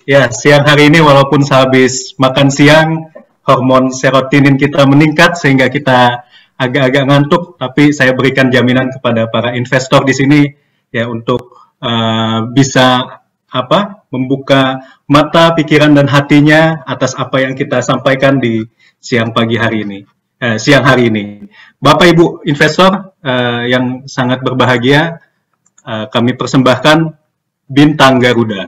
Ya, siang hari ini walaupun sehabis makan siang, hormon serotonin kita meningkat sehingga kita agak-agak ngantuk, tapi saya berikan jaminan kepada para investor di sini ya untuk bisa membuka mata, pikiran dan hatinya atas apa yang kita sampaikan di siang hari ini. Bapak Ibu investor yang sangat berbahagia, kami persembahkan Bintang Garuda.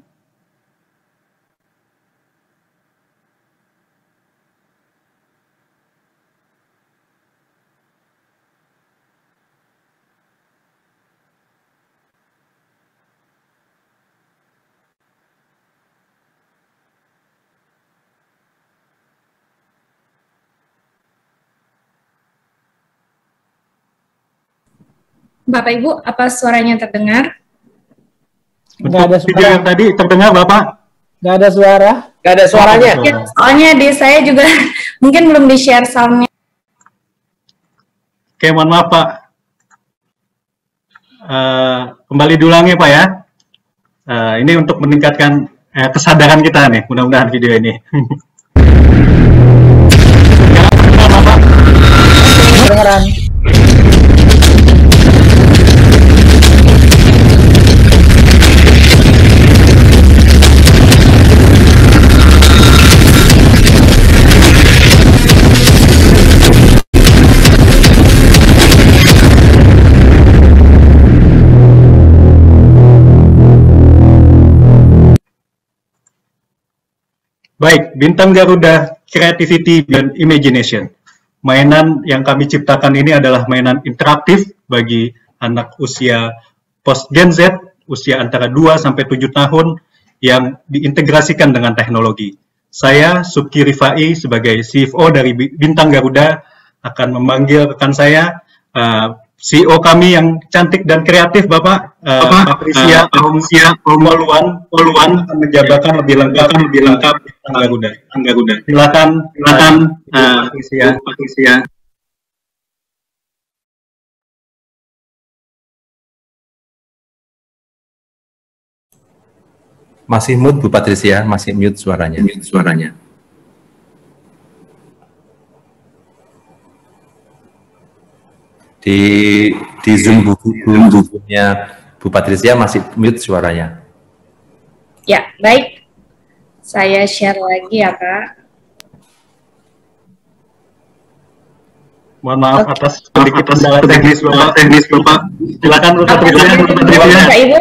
Bapak Ibu, apa suaranya terdengar? Nggak ada suara. Video yang tadi terdengar Bapak? Nggak ada suara. Nggak ada suaranya. Ya, soalnya di saya juga mungkin belum di-share soundnya. Oke, mohon maaf Pak. Kembali diulangi Pak ya. Ini untuk meningkatkan kesadaran kita nih, mudah-mudahan video ini. Kedengeran. Baik, Bintang Garuda Creativity dan Imagination. Mainan yang kami ciptakan ini adalah mainan interaktif bagi anak usia post Gen Z, usia antara 2 sampai 7 tahun yang diintegrasikan dengan teknologi. Saya, Subki Rifai, sebagai CFO dari Bintang Garuda, akan memanggil rekan saya, CEO kami yang cantik dan kreatif, Bapak Patricia Poluan akan menjabarkan lebih lengkap Tentang Garuda. Silakan, Patricia. Masih mute Bu Patricia, masih mute suaranya. Di Zoom Zoom-nya Bu Patricia masih mute suaranya. Ya, baik. Saya share lagi ya, Kak. Mohon maaf atas sedikit kendala teknis Bapak. Silakan Bu Patricia. Bapak Ibu.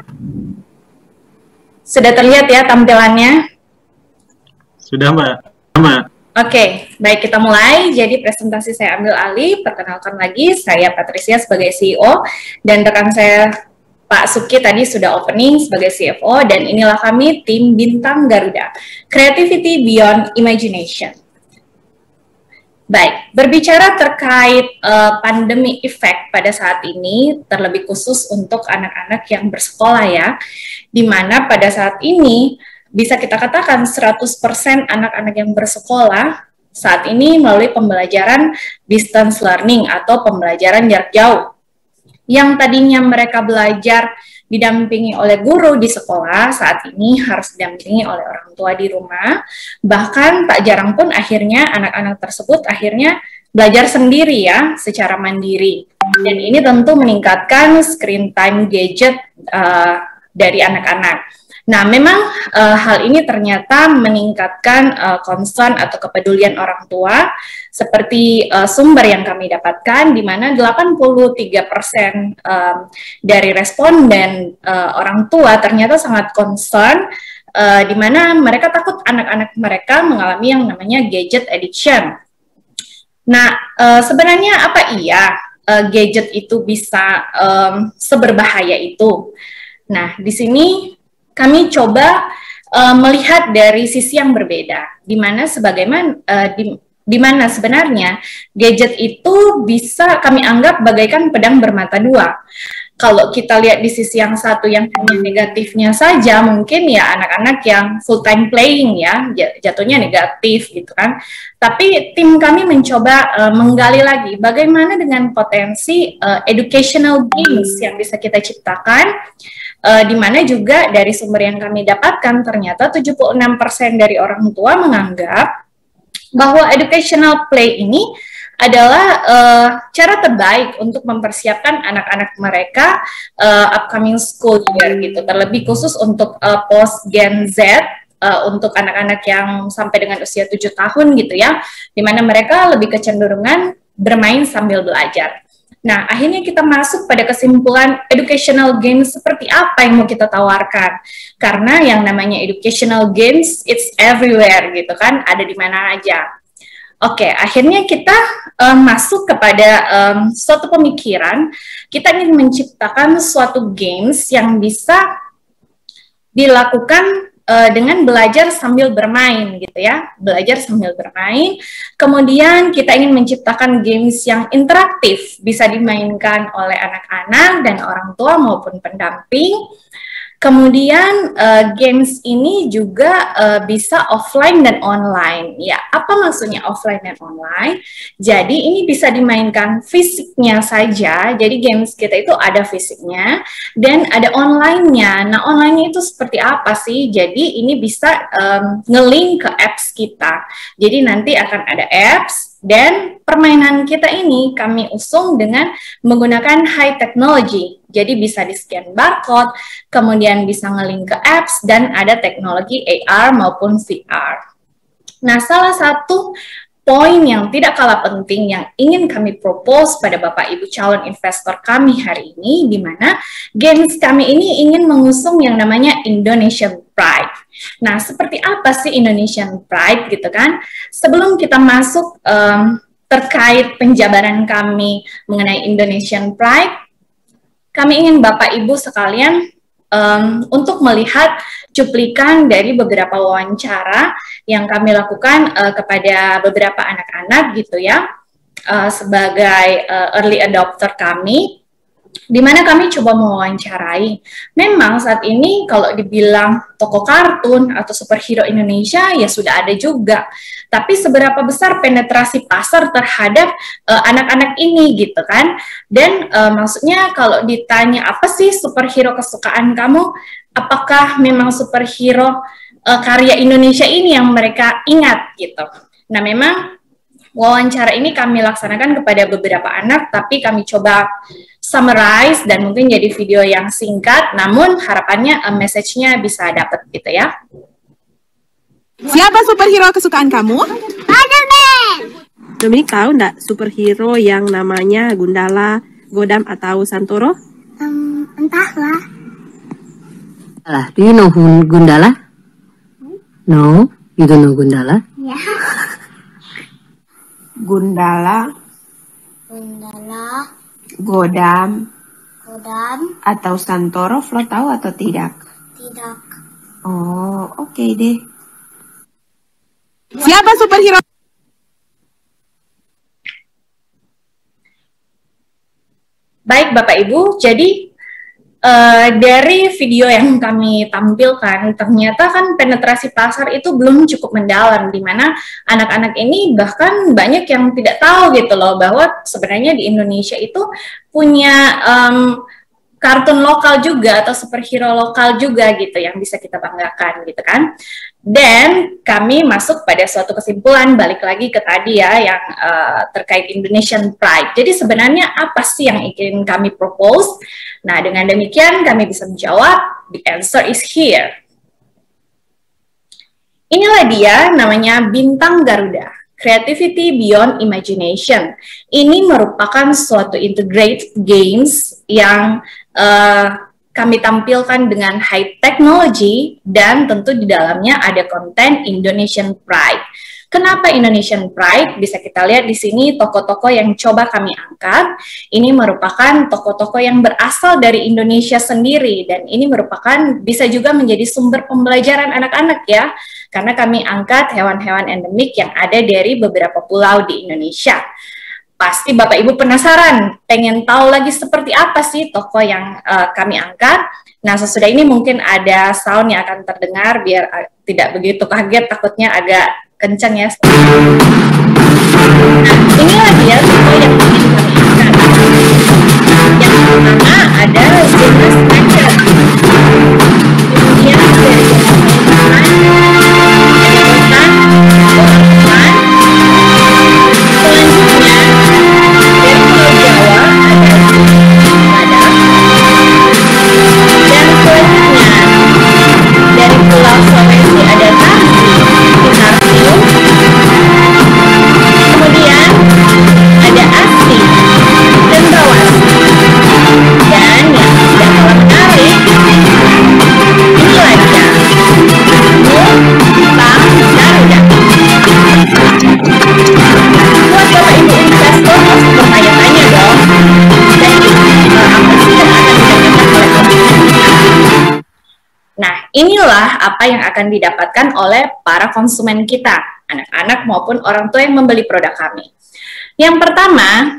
Sudah terlihat ya tampilannya? Sudah, Mbak. Oke, baik kita mulai. Jadi presentasi saya ambil alih. Perkenalkan lagi, saya Patricia sebagai CEO dan rekan saya Pak Subki tadi sudah opening sebagai CFO dan inilah kami tim Bintang Garuda, Creativity Beyond Imagination. Baik, berbicara terkait pandemi effect pada saat ini, terlebih khusus untuk anak-anak yang bersekolah ya, di mana pada saat ini bisa kita katakan 100% anak-anak yang bersekolah saat ini melalui pembelajaran distance learning atau pembelajaran jarak jauh. Yang tadinya mereka belajar didampingi oleh guru di sekolah, saat ini harus didampingi oleh orang tua di rumah. Bahkan tak jarang pun akhirnya anak-anak tersebut akhirnya belajar sendiri ya, secara mandiri. Dan ini tentu meningkatkan screen time gadget dari anak-anak. Nah, memang hal ini ternyata meningkatkan concern atau kepedulian orang tua seperti sumber yang kami dapatkan di mana 83% dari responden orang tua ternyata sangat concern di mana mereka takut anak-anak mereka mengalami yang namanya gadget addiction. Nah, sebenarnya apa iya gadget itu bisa seberbahaya itu? Nah, di sini kami coba melihat dari sisi yang berbeda, di mana sebenarnya gadget itu bisa kami anggap bagaikan pedang bermata dua. Kalau kita lihat di sisi yang satu yang hanya negatifnya saja, mungkin ya anak-anak yang full time playing ya, jatuhnya negatif gitu kan. Tapi tim kami mencoba menggali lagi bagaimana dengan potensi educational games yang bisa kita ciptakan di mana juga dari sumber yang kami dapatkan ternyata 76% dari orang tua menganggap bahwa educational play ini adalah cara terbaik untuk mempersiapkan anak-anak mereka upcoming school year gitu, terlebih khusus untuk post Gen Z, untuk anak-anak yang sampai dengan usia 7 tahun gitu ya, di mana mereka lebih kecenderungan bermain sambil belajar. Nah, akhirnya kita masuk pada kesimpulan educational games seperti apa yang mau kita tawarkan. Karena yang namanya educational games, it's everywhere gitu kan, ada di mana aja. Oke, akhirnya kita masuk kepada suatu pemikiran, kita ingin menciptakan suatu games yang bisa dilakukan dengan belajar sambil bermain gitu ya, belajar sambil bermain. Kemudian kita ingin menciptakan games yang interaktif, bisa dimainkan oleh anak-anak dan orang tua maupun pendamping. Kemudian games ini juga bisa offline dan online. Ya, apa maksudnya offline dan online? Jadi ini bisa dimainkan fisiknya saja. Jadi games kita itu ada fisiknya dan ada online-nya. Nah, online-nya itu seperti apa sih? Jadi ini bisa nge-link ke apps kita. Jadi nanti akan ada apps. Dan permainan kita ini kami usung dengan menggunakan high technology. Jadi bisa di-scan barcode, kemudian bisa nge-link ke apps, dan ada teknologi AR maupun VR. Nah, salah satu poin yang tidak kalah penting yang ingin kami propose pada Bapak Ibu calon investor kami hari ini, di mana games kami ini ingin mengusung yang namanya Indonesian Pride. Nah, seperti apa sih Indonesian Pride gitu kan? Sebelum kita masuk terkait penjabaran kami mengenai Indonesian Pride, kami ingin Bapak Ibu sekalian untuk melihat cuplikan dari beberapa wawancara yang kami lakukan kepada beberapa anak-anak gitu ya, sebagai early adopter kami, di mana kami coba mewawancarai. Memang saat ini kalau dibilang toko kartun atau superhero Indonesia ya sudah ada juga, tapi seberapa besar penetrasi pasar terhadap anak-anak ini gitu kan. Dan maksudnya kalau ditanya apa sih superhero kesukaan kamu, apakah memang superhero karya Indonesia ini yang mereka ingat gitu. Nah, memang wawancara ini kami laksanakan kepada beberapa anak, tapi kami coba summarize dan mungkin jadi video yang singkat, namun harapannya message-nya bisa dapat gitu ya. Siapa superhero kesukaan kamu? Spider-Man! Dominic tahu nggak superhero yang namanya Gundala, Godam, atau Santoro? Entahlah. Do you know Gundala? No, you don't know Gundala? Ya. Gundala, Godam, atau Santoro, Flo tahu atau tidak? Tidak. Oh, oke deh. Siapa superhero? Baik Bapak Ibu, jadi dari video yang kami tampilkan, ternyata kan penetrasi pasar itu belum cukup mendalam, di mana anak-anak ini bahkan banyak yang tidak tahu gitu loh, bahwa sebenarnya di Indonesia itu punya kartun lokal juga atau superhero lokal juga gitu yang bisa kita banggakan gitu kan. Dan kami masuk pada suatu kesimpulan, balik lagi ke tadi ya yang terkait Indonesian Pride. Jadi sebenarnya apa sih yang ingin kami propose? Nah, dengan demikian kami bisa menjawab, the answer is here. Inilah dia, namanya Bintang Garuda, Creativity Beyond Imagination. Ini merupakan suatu integrated games yang kami tampilkan dengan high technology dan tentu di dalamnya ada konten Indonesian Pride. Kenapa Indonesian Pride? Bisa kita lihat di sini toko-toko yang coba kami angkat. Ini merupakan toko-toko yang berasal dari Indonesia sendiri dan ini merupakan bisa juga menjadi sumber pembelajaran anak-anak ya. Karena kami angkat hewan-hewan endemik yang ada dari beberapa pulau di Indonesia. Pasti Bapak Ibu penasaran, pengen tahu lagi seperti apa sih toko yang kami angkat. Nah, sesudah ini mungkin ada sound yang akan terdengar biar tidak begitu kaget, takutnya agak kencang ya. Nah, inilah dia toko yang ingin kami angkat. Yang pertama ada Zebra Snatcher. inilah apa yang akan didapatkan oleh para konsumen kita, anak-anak maupun orang tua yang membeli produk kami. Yang pertama,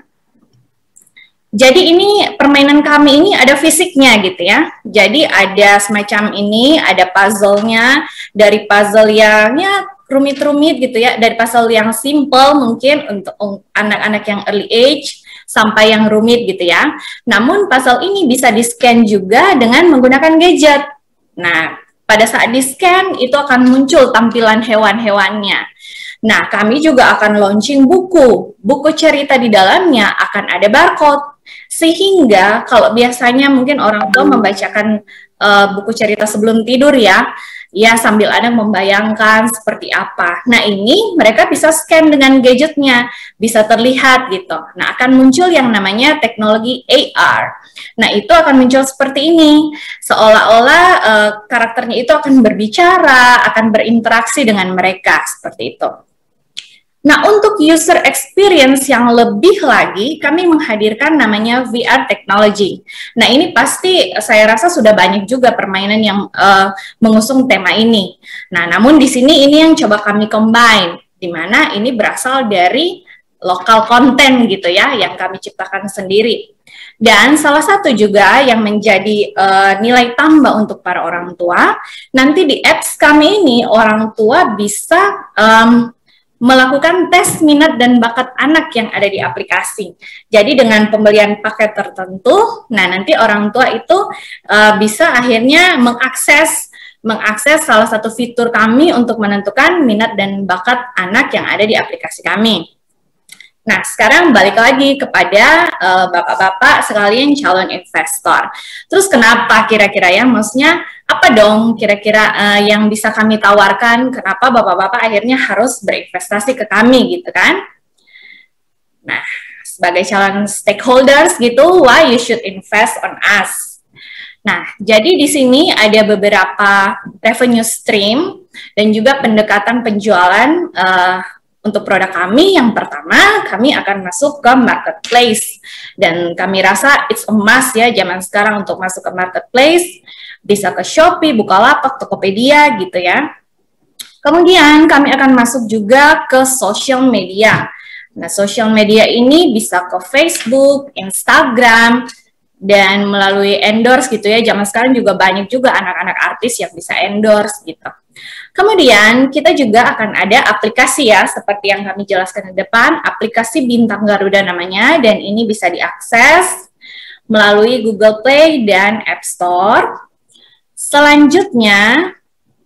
jadi ini permainan kami ini ada fisiknya gitu ya. Jadi ada semacam ini, ada puzzle-nya, dari puzzle yang ya rumit-rumit gitu ya, dari puzzle yang simple mungkin untuk anak-anak yang early age sampai yang rumit gitu ya. Namun puzzle ini bisa di-scan juga dengan menggunakan gadget. Nah, pada saat di-scan itu akan muncul tampilan hewan-hewannya. Nah, kami juga akan launching buku cerita di dalamnya akan ada barcode. Sehingga kalau biasanya mungkin orang tua membacakan buku cerita sebelum tidur ya sambil anak membayangkan seperti apa. Nah ini mereka bisa scan dengan gadgetnya, bisa terlihat gitu. Nah akan muncul yang namanya teknologi AR. Nah itu akan muncul seperti ini, seolah-olah karakternya itu akan berbicara, akan berinteraksi dengan mereka, seperti itu. Nah, untuk user experience yang lebih lagi, kami menghadirkan namanya VR technology. Nah, ini pasti saya rasa sudah banyak juga permainan yang mengusung tema ini. Nah, namun di sini ini yang coba kami combine, di mana ini berasal dari lokal konten gitu ya, yang kami ciptakan sendiri. Dan salah satu juga yang menjadi nilai tambah untuk para orang tua, nanti di apps kami ini orang tua bisa melakukan tes minat dan bakat anak yang ada di aplikasi. Jadi dengan pembelian paket tertentu, nah nanti orang tua itu bisa akhirnya mengakses salah satu fitur kami untuk menentukan minat dan bakat anak yang ada di aplikasi kami. Nah, sekarang balik lagi kepada bapak-bapak sekalian calon investor. Terus kenapa kira-kira ya, maksudnya apa dong kira-kira yang bisa kami tawarkan, kenapa bapak-bapak akhirnya harus berinvestasi ke kami gitu kan? Nah, sebagai calon stakeholders gitu, why you should invest on us? Nah, jadi di sini ada beberapa revenue stream dan juga pendekatan penjualan untuk produk kami. Yang pertama, kami akan masuk ke marketplace. Dan kami rasa it's a must ya zaman sekarang untuk masuk ke marketplace. Bisa ke Shopee, Bukalapak, Tokopedia gitu ya. Kemudian kami akan masuk juga ke social media. Nah, social media ini bisa ke Facebook, Instagram, dan melalui endorse gitu ya. Zaman sekarang juga banyak juga anak-anak artis yang bisa endorse gitu. Kemudian kita juga akan ada aplikasi ya, seperti yang kami jelaskan di depan, aplikasi Bintang Garuda namanya, dan ini bisa diakses melalui Google Play dan App Store. Selanjutnya,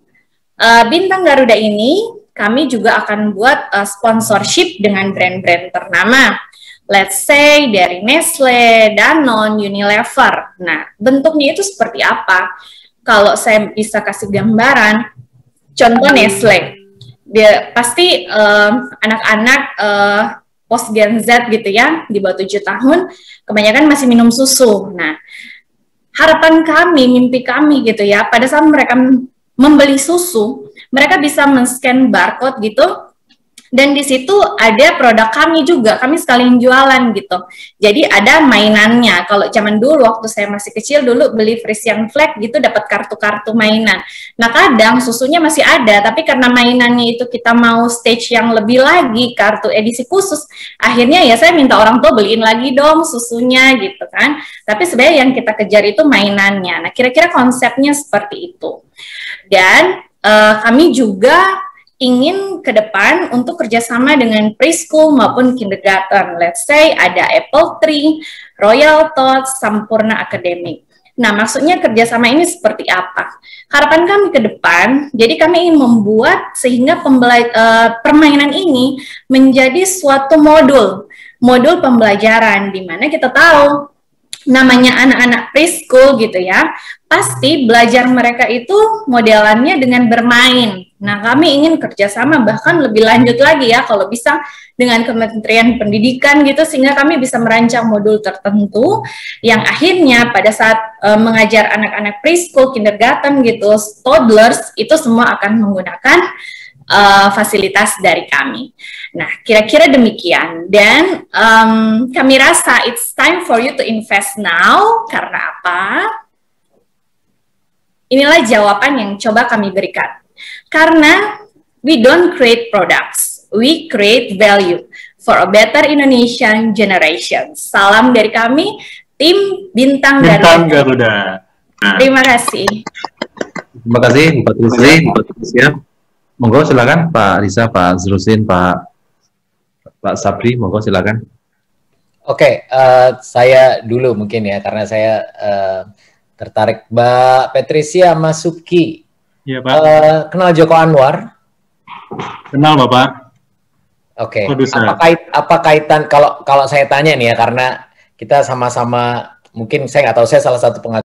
Bintang Garuda ini kami juga akan buat sponsorship dengan brand-brand ternama. Let's say dari Nestle, Danone, Unilever. Nah, bentuknya itu seperti apa? Kalau saya bisa kasih gambaran, contoh Nestle, dia pasti anak-anak post Gen Z gitu ya, di bawah 7 tahun, kebanyakan masih minum susu. Nah, harapan kami, mimpi kami gitu ya, pada saat mereka membeli susu, mereka bisa men-scan barcode gitu, dan di situ ada produk kami juga, kami sekalian jualan gitu. Jadi ada mainannya. Kalau zaman dulu waktu saya masih kecil dulu beli Frisian Flag gitu dapat kartu-kartu mainan. Nah kadang susunya masih ada, tapi karena mainannya itu kita mau stage yang lebih lagi, kartu edisi khusus, akhirnya ya saya minta orang tua beliin lagi dong susunya gitu kan. Tapi sebenarnya yang kita kejar itu mainannya. Nah kira-kira konsepnya seperti itu. Dan kami juga ingin ke depan untuk kerjasama dengan preschool maupun kindergarten. Let's say ada Apple Tree, Royal Tots, Sampurna Academic. Nah, maksudnya kerjasama ini seperti apa? Harapan kami ke depan, jadi kami ingin membuat sehingga permainan ini menjadi suatu modul pembelajaran, di mana kita tahu namanya anak-anak preschool gitu ya, pasti belajar mereka itu modelannya dengan bermain. Nah, kami ingin kerjasama bahkan lebih lanjut lagi ya, kalau bisa dengan Kementerian Pendidikan gitu, sehingga kami bisa merancang modul tertentu yang akhirnya pada saat mengajar anak-anak preschool, kindergarten gitu, toddlers, itu semua akan menggunakan fasilitas dari kami. Nah, kira-kira demikian. Dan kami rasa it's time for you to invest now. Karena apa? Inilah jawaban yang coba kami berikan. Karena we don't create products, we create value for a better Indonesian generation. Salam dari kami, tim Bintang Garuda. Terima kasih. Terima kasih Bu Patricia. Monggo silakan Pak Risa, Pak Zrusin, Pak Sabri, monggo silakan. Oke, saya dulu mungkin ya, karena saya tertarik. Mbak Patricia Masuki, Iya Pak. kenal Joko Anwar? Kenal Bapak. Oke, Produser. apa kaitan, kalau saya tanya nih ya, karena kita sama-sama, mungkin saya nggak tahu, saya salah satu pengajar